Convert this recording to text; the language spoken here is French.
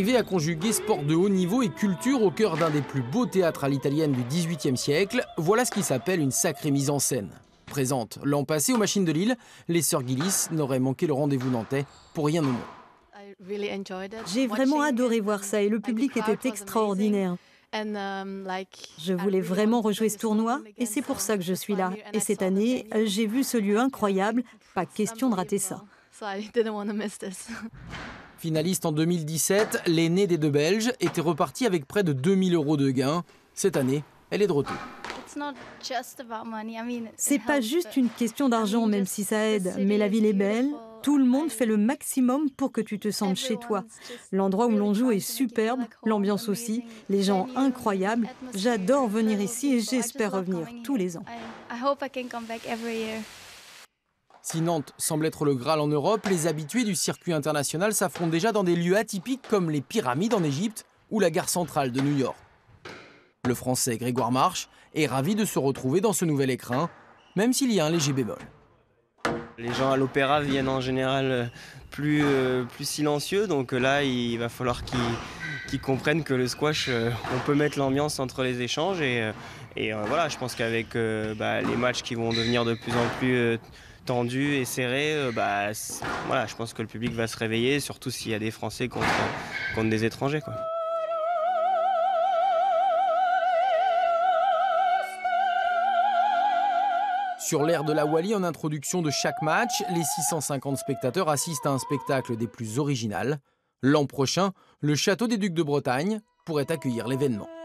arriver à conjuguer sport de haut niveau et culture au cœur d'un des plus beaux théâtres à l'italienne du XVIIIe siècle, voilà ce qui s'appelle une sacrée mise en scène. Présente l'an passé aux Machines de Lille, les sœurs Gillis n'auraient manqué le rendez-vous nantais pour rien au monde. J'ai vraiment adoré voir ça et le public était extraordinaire. Je voulais vraiment rejouer ce tournoi et c'est pour ça que je suis là. Et cette année, j'ai vu ce lieu incroyable, pas question de rater ça. Finaliste en 2017, l'aînée des deux Belges était repartie avec près de 2000 € de gains. Cette année, elle est de retour. C'est pas juste une question d'argent, même si ça aide, mais la ville est belle. Tout le monde fait le maximum pour que tu te sentes chez toi. L'endroit où l'on joue est superbe, l'ambiance aussi, les gens incroyables. J'adore venir ici et j'espère revenir tous les ans. Si Nantes semble être le Graal en Europe, les habitués du circuit international s'affrontent déjà dans des lieux atypiques comme les pyramides en Égypte ou la gare centrale de New York. Le Français Grégoire Marche est ravi de se retrouver dans ce nouvel écrin, même s'il y a un léger bémol. Les gens à l'opéra viennent en général plus silencieux, donc là il va falloir qu'ils comprennent que le squash, on peut mettre l'ambiance entre les échanges et voilà, je pense qu'avec les matchs qui vont devenir de plus en plus tendus et serrés, voilà, je pense que le public va se réveiller, surtout s'il y a des Français contre des étrangers, quoi. Sur l'aire de la Wally, en introduction de chaque match, les 650 spectateurs assistent à un spectacle des plus originaux. L'an prochain, le château des Ducs de Bretagne pourrait accueillir l'événement.